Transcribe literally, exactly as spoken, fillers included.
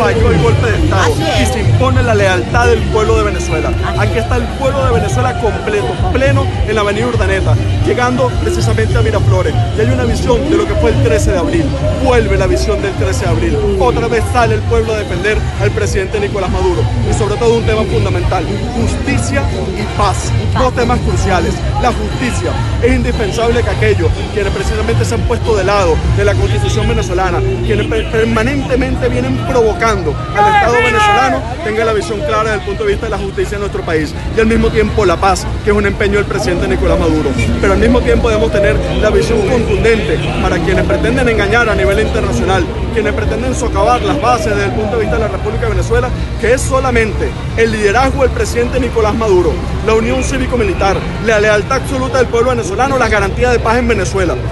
falló el golpe de Estado y se impone la lealtad del pueblo de Venezuela. Aquí está el pueblo de Venezuela completo, pleno en la avenida Urdaneta, llegando precisamente a Miraflores. Y hay una visión de lo que fue el trece de abril. Vuelve la visión del trece de abril. Otra vez sale el pueblo a defender al presidente Nicolás Maduro. Y sobre todo un tema fundamental, justicia y paz. Dos temas cruciales. La justicia. Es indispensable que aquellos quienes precisamente se han puesto de lado de la Constitución venezolana, quienes permanentemente vienen provocando al Estado venezolano, tengan la visión clara desde el punto de vista de la justicia en nuestro país. Y al mismo tiempo la paz, que es un empeño del presidente Nicolás Maduro. Pero al mismo tiempo debemos tener la visión contundente para quienes pretenden engañar a nivel internacional, quienes pretenden socavar las bases desde el punto de vista de la República de Venezuela, que es solamente el liderazgo del presidente Nicolás Maduro, la unión cívico-militar, la lealtad absoluta del pueblo venezolano, la garantía de paz en Venezuela.